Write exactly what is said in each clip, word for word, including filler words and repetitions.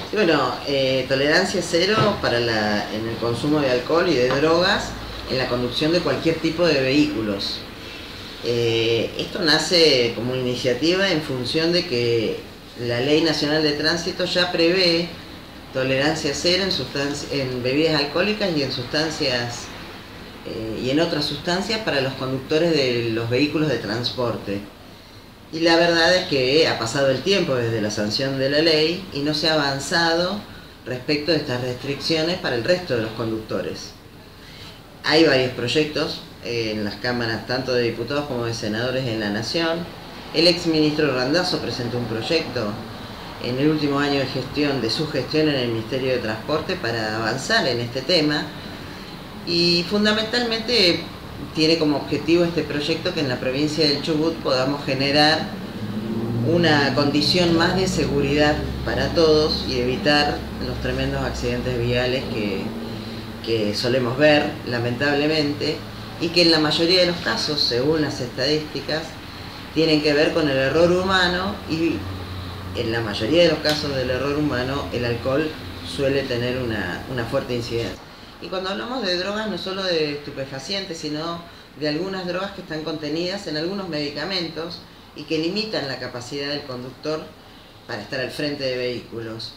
Y bueno, eh, tolerancia cero para la, en el consumo de alcohol y de drogas en la conducción de cualquier tipo de vehículos. Eh, esto nace como iniciativa en función de que la Ley Nacional de Tránsito ya prevé tolerancia cero en, en bebidas alcohólicas y en sustancias eh, y en otras sustancias para los conductores de los vehículos de transporte. Y la verdad es que ha pasado el tiempo desde la sanción de la ley y no se ha avanzado respecto de estas restricciones para el resto de los conductores. Hay varios proyectos en las cámaras tanto de diputados como de senadores en la Nación. El exministro Randazzo presentó un proyecto en el último año de gestión, de su gestión en el Ministerio de Transporte, para avanzar en este tema, y fundamentalmente tiene como objetivo este proyecto que en la provincia del Chubut podamos generar una condición más de seguridad para todos y evitar los tremendos accidentes viales que, que solemos ver, lamentablemente, y que en la mayoría de los casos, según las estadísticas, tienen que ver con el error humano, y en la mayoría de los casos del error humano el alcohol suele tener una, una fuerte incidencia. Y cuando hablamos de drogas, no solo de estupefacientes, sino de algunas drogas que están contenidas en algunos medicamentos y que limitan la capacidad del conductor para estar al frente de vehículos.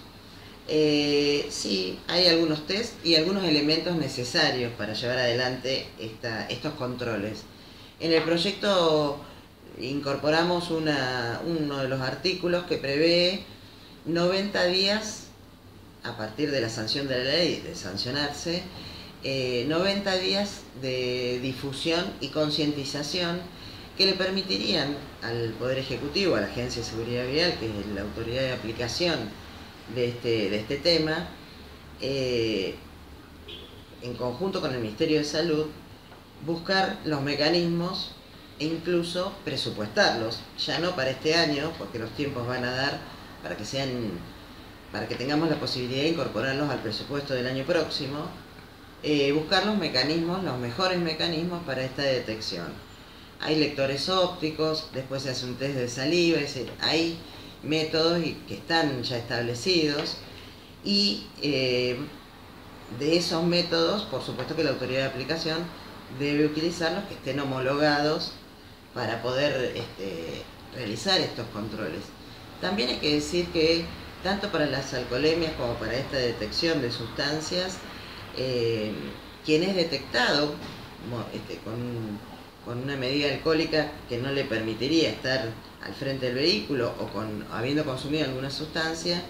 Eh, sí, hay algunos test y algunos elementos necesarios para llevar adelante esta, estos controles. En el proyecto incorporamos una, uno de los artículos que prevé noventa días a partir de la sanción de la ley, de sancionarse, eh, noventa días de difusión y concientización que le permitirían al Poder Ejecutivo, a la Agencia de Seguridad Vial, que es la autoridad de aplicación de este, de este tema, eh, en conjunto con el Ministerio de Salud, buscar los mecanismos e incluso presupuestarlos, ya no para este año, porque los tiempos van a dar para que sean, para que tengamos la posibilidad de incorporarlos al presupuesto del año próximo, eh, buscar los mecanismos, los mejores mecanismos para esta detección. Hay lectores ópticos, después se hace un test de saliva, es decir, hay métodos que están ya establecidos, y eh, de esos métodos, por supuesto que la autoridad de aplicación debe utilizarlos, que estén homologados para poder este, realizar estos controles. También hay que decir que tanto para las alcoholemias como para esta detección de sustancias, eh, quien es detectado este, con, con una medida alcohólica que no le permitiría estar al frente del vehículo o con, habiendo consumido alguna sustancia,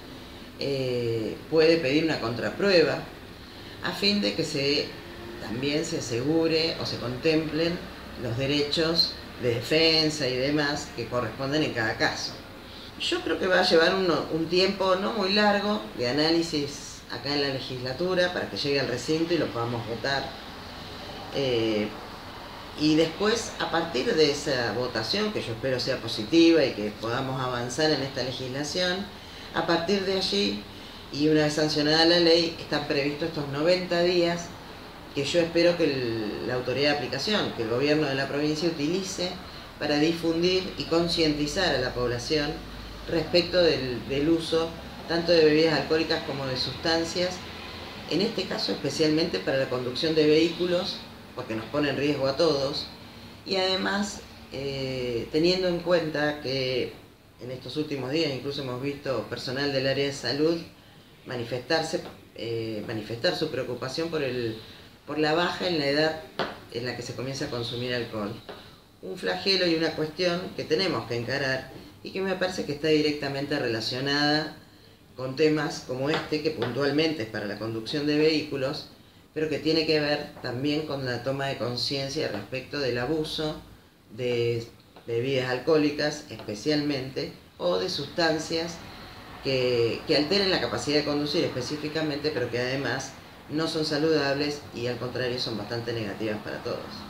eh, puede pedir una contraprueba a fin de que se, también se asegure o se contemplen los derechos de defensa y demás que corresponden en cada caso. Yo creo que va a llevar uno, un tiempo no muy largo de análisis acá en la legislatura para que llegue al recinto y lo podamos votar. Eh, y después, a partir de esa votación, que yo espero sea positiva y que podamos avanzar en esta legislación, a partir de allí, y una vez sancionada la ley, están previstos estos noventa días que yo espero que el, la autoridad de aplicación, que el gobierno de la provincia utilice para difundir y concientizar a la población respecto del, del uso tanto de bebidas alcohólicas como de sustancias, en este caso especialmente para la conducción de vehículos, porque nos pone en riesgo a todos, y además eh, teniendo en cuenta que en estos últimos días incluso hemos visto personal del área de salud manifestarse, eh, manifestar su preocupación por, el, por la baja en la edad en la que se comienza a consumir alcohol. Un flagelo y una cuestión que tenemos que encarar y que me parece que está directamente relacionada con temas como este, que puntualmente es para la conducción de vehículos, pero que tiene que ver también con la toma de conciencia respecto del abuso de bebidas alcohólicas especialmente, o de sustancias que, que alteren la capacidad de conducir específicamente, pero que además no son saludables y al contrario son bastante negativas para todos.